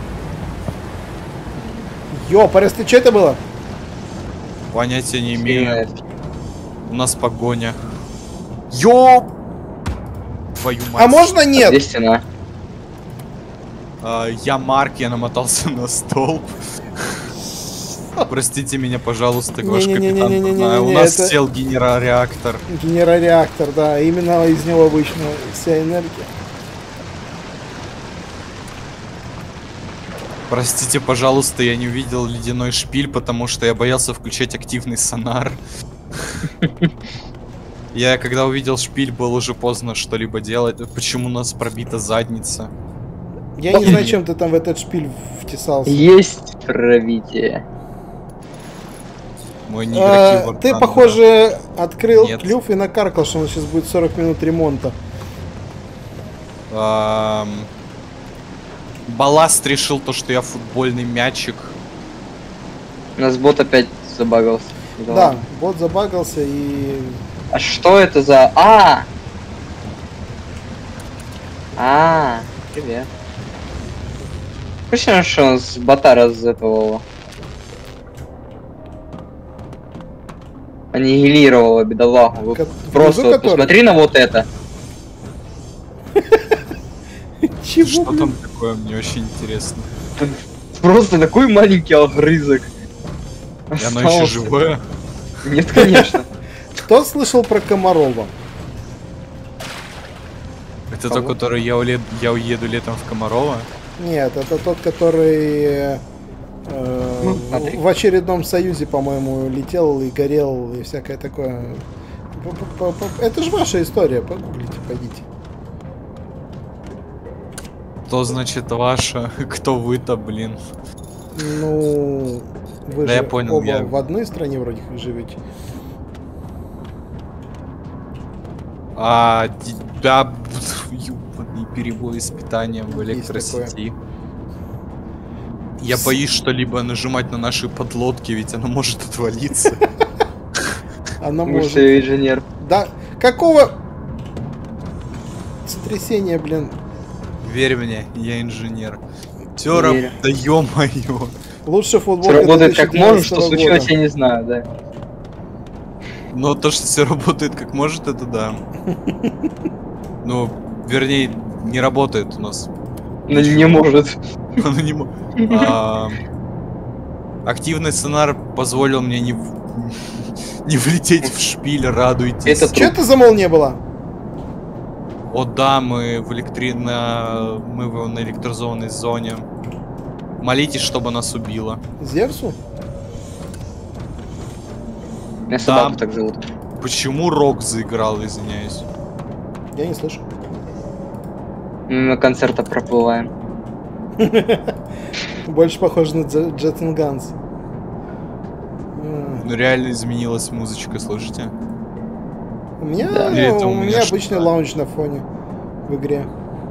Ёпарас, ты что это было? Понятия не имею. У нас погоня. Ёп! Твою мать. А можно нет? Здесь стена. Я Марк, я намотался на столб. Простите меня, пожалуйста, ваш капитан. Не-не-не-не-не-не-не-не, У нас это- сел генерареактор. Генерореактор, да, именно из него обычно вся энергия. Простите, пожалуйста, я не увидел ледяной шпиль, потому что я боялся включать активный сонар. Я когда увидел шпиль, было уже поздно что-либо делать. Почему у нас пробита задница? Я не знаю, чем ты там в этот шпиль втесался. Есть пробитие. Мой неигрокий Ты, Вартан, похоже, открыл Нет. клюв и накаркал, что у нас сейчас будет 40 минут ремонта. да. Балласт решил то, что я футбольный мячик. У нас бот опять забагался. Да, бот забагался и... А что это за... Привет. Точно, что он с бота раззетовал. Аннигилировала бедолагу. Вот просто вот который? посмотри на вот это. Чего, Что блин? там такое, мне очень интересно. Просто такой маленький огрызок. И оно еще Остался. живое. Нет, конечно. Кто слышал про Комарова? Это Кого? тот, который я уеду летом в Комарова. Нет, это тот, который смотри. в очередном союзе, по-моему, летел и горел и всякое такое. Это же ваша история, погуглите, пойдите. Что значит ваша? Кто вы-то, блин? Ну, вы Да же я понял, оба я- в одной стране вроде как живете. А тебя ёбаный перебой с питанием в Есть электросети. Я боюсь что-либо нажимать на наши подлодки, ведь она может отвалиться. Она Потому что может... я инженер. Да, какого сотрясения, блин? Верь мне, я инженер. Все Верю. да ё-моё. Лучше Все футболка работает как может, 2019 что случилось, года. я не знаю, да. Но то, что все работает как может, это да. Ну, вернее, не работает у нас. Но не может. Оно не мо- А, Активный сценар позволил мне не влететь в шпиль, радуйтесь. Это Че это за молния была? О да, мы на электризованной зоне. Молитесь, чтобы нас убило. Зевсу? Меня собаку так зовут. Почему Рок заиграл, извиняюсь? Я не слышу. Мы на концерта проплываем. Больше похоже на Jet and Guns. Ну реально изменилась музычка, слышите? У меня, Да. Или это у у меня меня обычный что-то? лаунж на фоне в игре.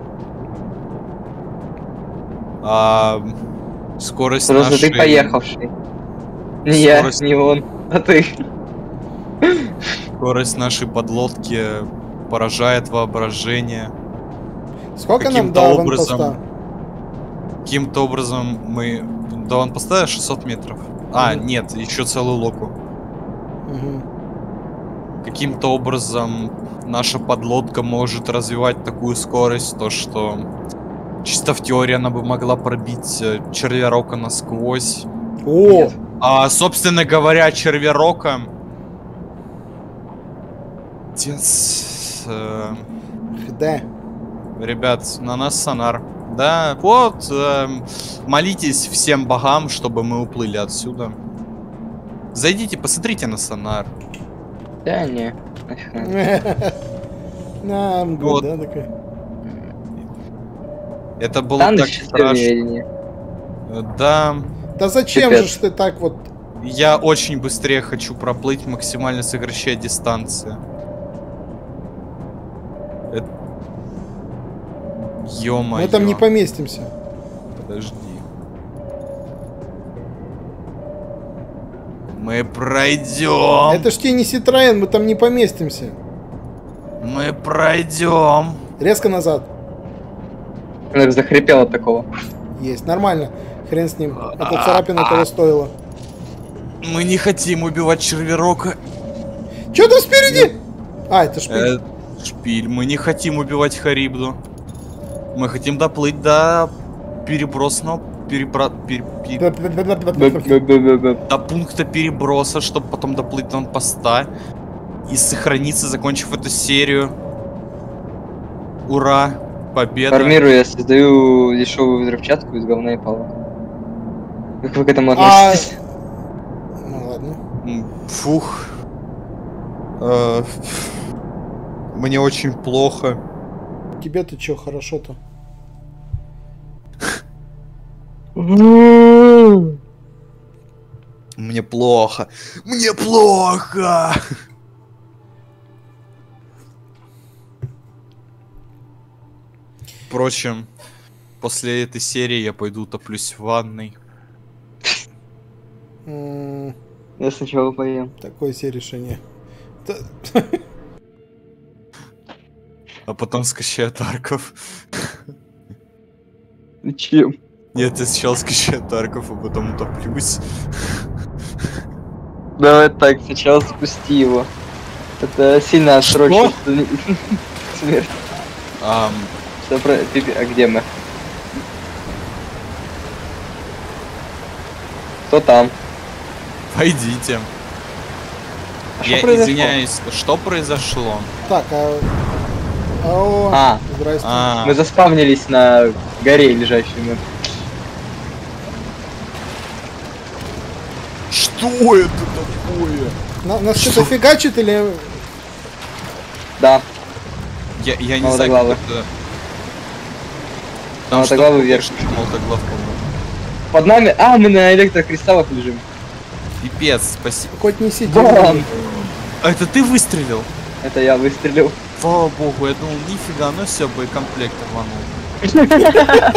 Скорость Просто нашей... ты поехавший. Не я, Скорость- не он, а ты. Скорость нашей подлодки поражает воображение. Сколько нам Каким-то до образом- аванпоста? Каким-то образом мы... Да он поставил 600 метров. А, Мгм. нет, еще целую локу. Мгм. Каким-то образом наша подлодка может развивать такую скорость, то что чисто в теории она бы могла пробить червярока насквозь. О, Нет. А, собственно говоря, червярока... да. Ребят, на нас сонар. Да, вот, молитесь всем богам, чтобы мы уплыли отсюда. Зайдите, посмотрите на сонар. Да, не. Нафиг надо. Нам Вот. да, такая. Это было Там так еще страшно. стервение. Да, Да зачем Пипец. же ж ты так вот... я очень быстрее хочу проплыть, максимально сокращая дистанцию. Ё-моё. Мы там не поместимся. Подожди. Мы пройдем. Это ж тебе не Citroёn, мы там не поместимся. Мы пройдем. Резко назад. Она так захрипела от такого. Есть, нормально. Хрен с ним. А то царапина того стоила. Мы не хотим убивать червярока. Чё там спереди? А, это шпиль. Шпиль. Мы не хотим убивать Харибду. Мы хотим доплыть до перебросного до пункта переброса, чтобы потом доплыть до поста и сохраниться, закончив эту серию. Ура! Победа! Формирую, я создаю дешевую взрывчатку из говна и палок. Как вы к этому А... относитесь? Ну ладно. Фух. Мне очень плохо. Тебе-то чё хорошо-то? Мне плохо. Мне плохо! Впрочем, после этой серии я пойду утоплюсь в ванной. Я сначала поем. Такое себе решение. А потом скачаю Тарков. Зачем? Нет, я сначала скачаю Тарков, а потом утоплюсь. Давай так, сначала спусти его. Это сильно отсрочит смерть. Что про... А где мы? Кто там? Пойдите. А Я что произошло? извиняюсь, что произошло? Так, О, А. здрасте. Мы заспавнились на горе лежащей. Что это такое? Нас что-то фигачит или... Да. Я не знаю, Молотоглавы. как это... Там Молотоглавы что-то вверх. больше, чем молотоглав, по-моему. Под нами... А, мы на электрокристаллах лежим. Пипец, спасибо. Хоть не сидим. Бам! А это ты выстрелил? Это я выстрелил. Слава богу, я думал, нифига, ну все, боекомплект рванул.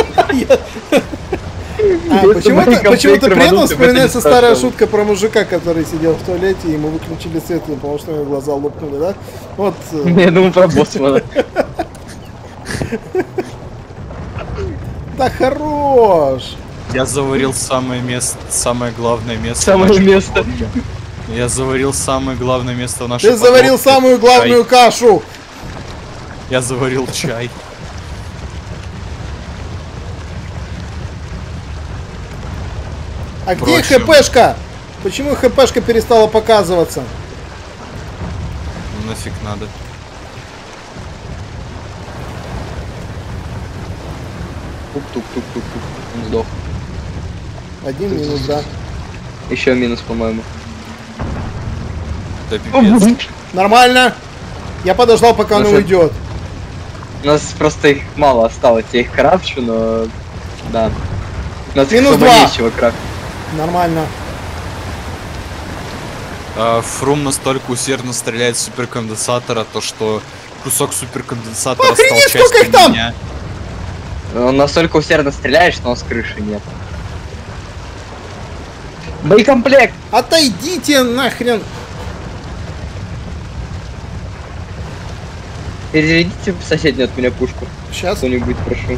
Почему-то при этом вспоминается старая шутка про мужика, который сидел в туалете, и ему выключили свет, потому что у него глаза лопнули, да? Вот. Я думал про боссмана. Да хорош! Я заварил самое главное место. в Самое нашей место. комнате. Я заварил самое главное место в нашей Ты заварил подводке. самую главную кашу! Я заварил чай. А где Впрочем. ХПшка? Почему ХПшка перестала показываться? Нафиг надо. Тук-тук-тук-тук-тук. Он сдох. 1 минус, да. Еще минус, по-моему. Да пипец. Нормально. Я подождал, пока она Ну, уйдет. У нас просто их мало осталось. Я их крафчу, но... Да. У нас Минус их особо 2. нечего крафтить. Нормально. Фрум настолько усердно стреляет с суперконденсатора, то что кусок суперконденсатора Охренеть, стал сколько их частью там! меня. Он настолько усердно стреляет, что у нас крыши нет. Боекомплект! Отойдите нахрен. Перезарядите соседнюю от меня пушку. Сейчас. Кто-нибудь, прошу.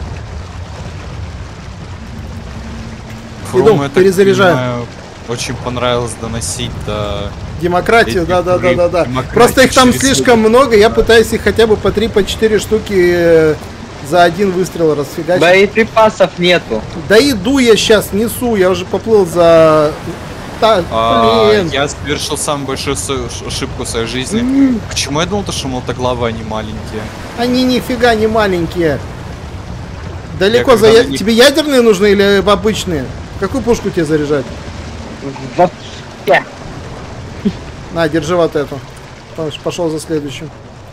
Фруму, я так перезаряжаю. понимаю, очень понравилось доносить до... Демократию, Этих да. демократию Просто их там через слишком сутки. много, я пытаюсь их хотя бы по 3-4 штуки за один выстрел расфигачить. Боеприпасов нету. Да иду я сейчас, несу, я уже поплыл за... Да, блин. Я совершил самую большую ошибку в своей жизни. Почему я думал, что молотоглавы, они маленькие? Они нифига не маленькие. Далеко Я за... когда на них- Тебе ядерные нужны или обычные? Какую пушку тебе заряжать? Вообще. На, держи вот эту. Пошел за следующим.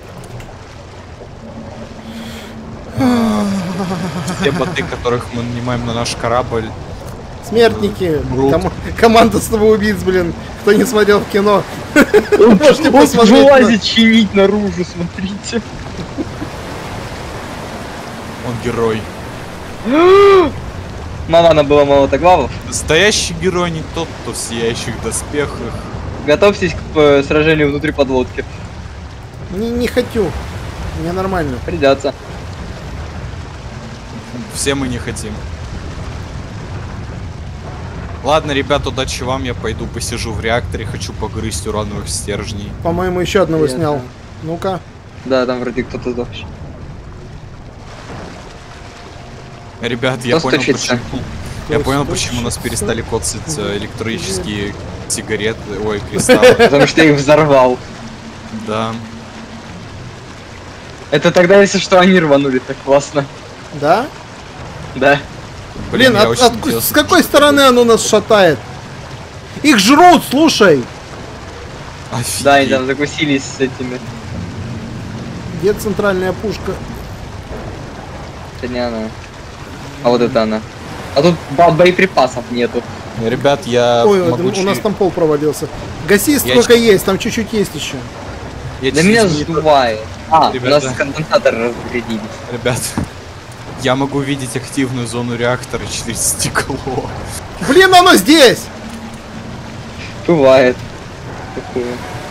Те боты, которых мы нанимаем на наш корабль. Смертники. Брут. Команда самоубийц, блин. Кто не смотрел в кино. Он Можете посмотреть на- вылазит чинить наружу, смотрите. Он герой. Мама, она была молотоглавов. Настоящий герой не тот, кто в сияющих доспехах. Готовьтесь к сражению внутри подлодки. Не хочу. Мне нормально. Придется. Все мы не хотим. Ладно, ребят, удачи вам. Я пойду посижу в реакторе. Хочу погрызть урановых стержней. По-моему, еще одного Ясно. снял. Ну-ка. Да, там вроде кто-то сдох. Ребят, я Кто понял, стучится? почему. Я понял, стучится? почему у нас перестали коцать электрические сигареты. Ой, кристаллы. Потому что я их взорвал. Да. Это тогда, если что, они рванули так классно. Да? Да. Блин, я очень с интересно, какой что стороны такое. оно нас шатает? Их жрут, слушай! Офигеть. Да, они там закусились с этими. Где центральная пушка? Это не она. А вот это она. А тут боеприпасов нету. Ребят, я Ой, могучий... у нас там пол провалился. Гаси Я сколько есть, там чуть-чуть есть еще. я Да меня чуть-чуть не- сдувает. А, у Ребята. нас конденсаторы разрядились. Ребят, я могу видеть активную зону реактора через стекло. Блин, оно здесь! Бывает. Такое.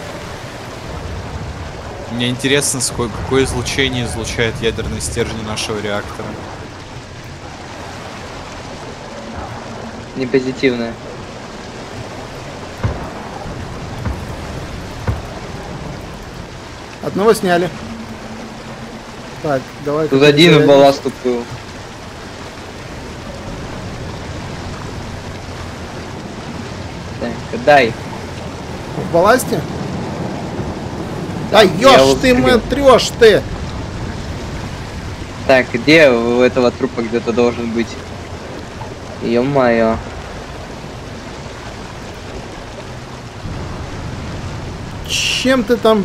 Мне интересно, какое излучение излучает ядерный стержень нашего реактора. Не позитивное. Одного сняли. Так, давай. Тут один в балласт уплыл. Так, дай. В балласте? Да я ёж ты, устал. трёшь ты! Так, где у этого трупа где-то должен быть? Ё-моё. зачем ты там...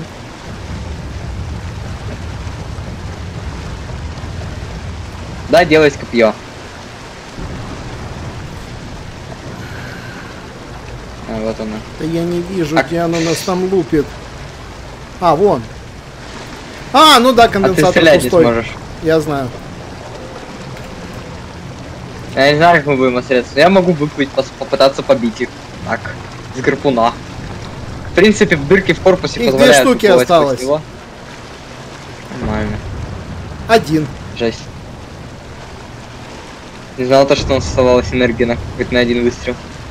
Да, делай копье. А, вот она. Да я не вижу, А- где она нас там лупит. А, вон. А, ну да, А ты конденсатор стрелять не пустой. сможешь. Я знаю. Я не знаю, как мы будем средства. Я могу выплыть, попытаться побить их. Так, с гарпуна. В принципе, дырки в корпусе Их 2 позволяют штуки выплывать осталось. сквозь него. Нормально. 1. Жесть. Не знал то, что у нас оставалась энергия хоть на один выстрел.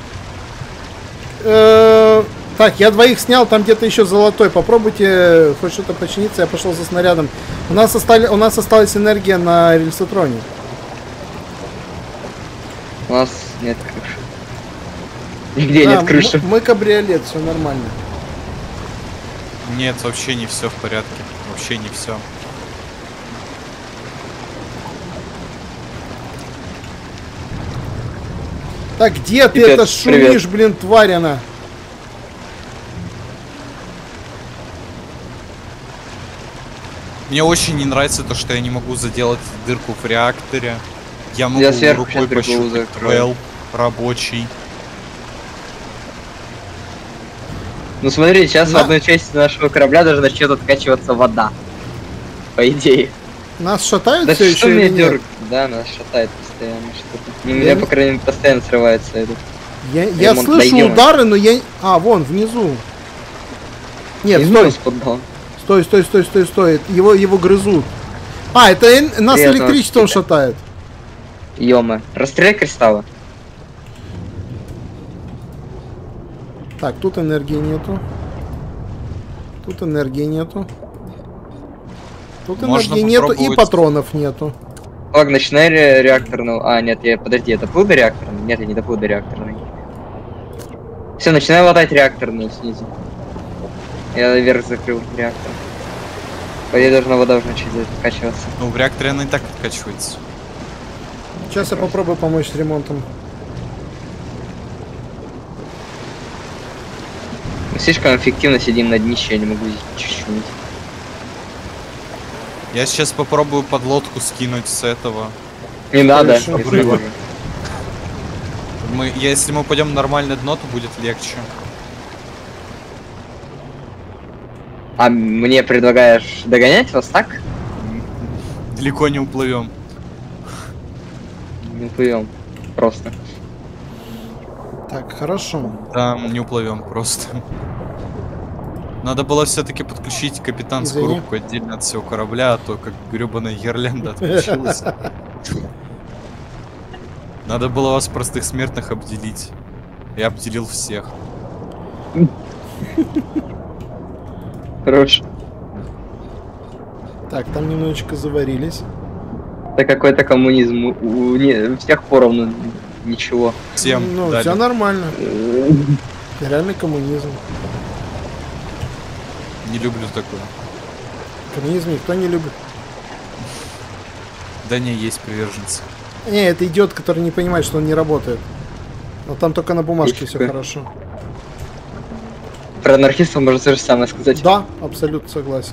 Так, я 2 снял, там где-то еще золотой. Попробуйте хоть что-то починиться, я пошел за снарядом. У нас осталась энергия на рельсотроне. У нас нет крыши. Нигде Да, нет крыши. Мы кабриолет, все нормально. Нет, вообще не все в порядке. Вообще не все. Так, где ты Пипец, это шумишь, блин, тварь она? Мне очень не нравится то, что я не могу заделать дырку в реакторе. Я могу сверху рукой сейчас приплыву, пощупать закрою. твел рабочий. Ну смотри, сейчас в Да. одной части нашего корабля даже начнет откачиваться вода. По идее. Нас шатают Да все что еще меня или нет? дергает? Да, нас шатает постоянно что-то. Ну, Я меня, не- по крайней мере, постоянно срывается этот. Я Ремонт слышу дойдем. удары, но я... А, вон, внизу. Нет, стой, поддал. стой. Его грызут. А, это нас Приятного электричеством аппетита. шатает. Ёма. Расстреляй кристаллы. Так, тут энергии нету. Тут энергии нету. Тут Можно энергии нету и попробовать. патронов нету. Ладно, начинай реакторную. А, нет, подожди, я доплыл до реакторной? Нет, я не доплыл до реакторной. Все, начинай латать реакторную снизу. Я вверх закрыл реактор. По идее, вода уже начать закачиваться. Ну, в реакторе она и так откачивается. Сейчас я попробую помочь с ремонтом. Мы слишком эффективно сидим на днище, я не могу здесь чуть-чуть. Я сейчас попробую подлодку скинуть с этого. Не надо, Хорошо. если можно. Если мы пойдем на нормальное дно, то будет легче. А мне предлагаешь догонять вас так? Далеко не уплывем. Не уплывем. Просто. Так, хорошо. Да, не уплывем просто. Надо было все-таки подключить капитанскую Извини. рубку отдельно от всего корабля, а то как гребаная гирлянда отключилась. Надо было вас, простых смертных, обделить. Я обделил всех. Хорош. Так, там немножечко заварились. Это какой-то коммунизм. У всех поровну ничего. Всем Ну, дали. все нормально. Реальный коммунизм. Не люблю такое. Коммунизм никто не любит. Да не, есть приверженцы. Не, это идиот, который не понимает, что он не работает. Но там только на бумажке Есть все такой. хорошо. Про анархистов можно то же самое сказать. Да, абсолютно согласен.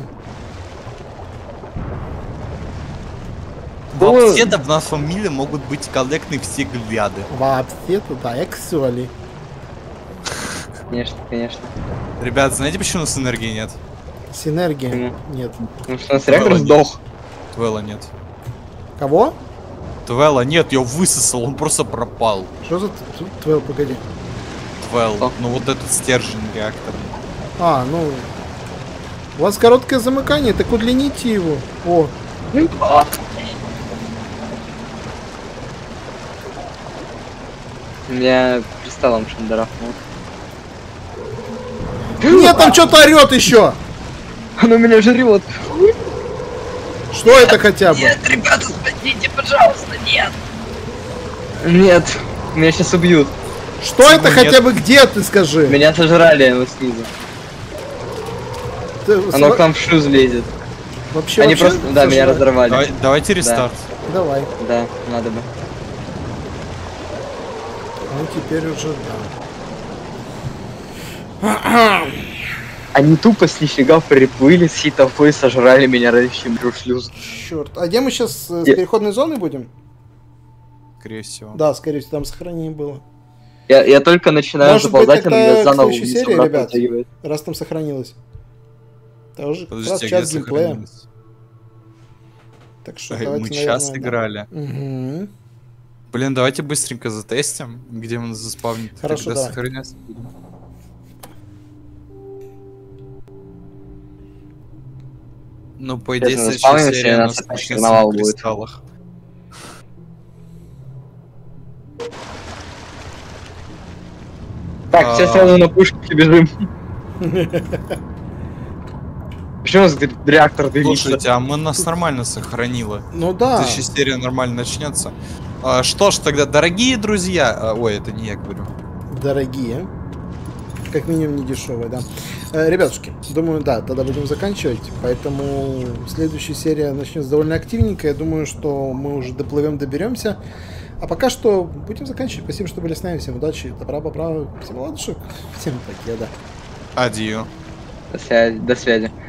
Вообще-то в нашем мире могут быть корректны все взгляды. Вообще-то, да, actually. Конечно, конечно. Ребят, знаете, почему у нас энергии нет? Синергия. Почему? Нет. Потому что у нас реактор Ладно. сдох. Твела нет. Кого? Твела нет, я высосал, он просто пропал. Что за твой, погоди. Твел, Что? ну вот этот стержень реактора. А, ну... У вас короткое замыкание, так удлините его. О, У меня кристаллом шандарахнул. нет, там что-то орет еще. Оно меня жрет. Что это хотя бы? Ребята, спасите, пожалуйста, нет. Нет, меня сейчас убьют. Что это Нет. хотя бы, где ты скажи? Меня сожрали его снизу. Ты Оно к нам в шлюз лезет. вообще, Они вообще просто, да, меня сожрали? разорвали. Давайте рестарт. Давай. Да, надо бы. Ну теперь уже да. Они тупо с нифига приплыли с хитовой, сожрали меня раньше, чем шлюз. Черт. А где мы сейчас с Я- переходной зоной будем? Скорее всего. Да, скорее всего, там сохранение было. Я только начинаю Может быть, заползать, он тогда меня к заново следующей вниз серии, обратно ребят? втягивает. Раз там сохранилось. Тоже как раз Подождите, а час где геймплея. сохранилось? Так что Мы давайте, час наверное, играли. да. Мгм. Блин, давайте быстренько затестим, где он заспавнит. Хорошо, Тогда давай. сохраняться будем. Ну, по идее, Сейчас мы следующая заспавнимся, серия и у нас нас опять начнется карнавал на будет. кристаллах. Так, все А. сразу на пушки бежим. Почему у нас реактор дымится? Слушайте, а мы нас нормально сохранило. Ну да. Следующая серия нормально начнется. Что ж тогда, дорогие друзья... ой, это не я говорю. Дорогие. Как минимум не дешевые, да. Ребятушки, думаю, да, тогда будем заканчивать. Поэтому следующая серия начнется довольно активненько. Я думаю, что мы уже доплывем, доберемся. А пока что будем заканчивать. Спасибо, что были с нами. Всем удачи, добра, бобра, всем ладушек. Всем покеда. Адью. До связи.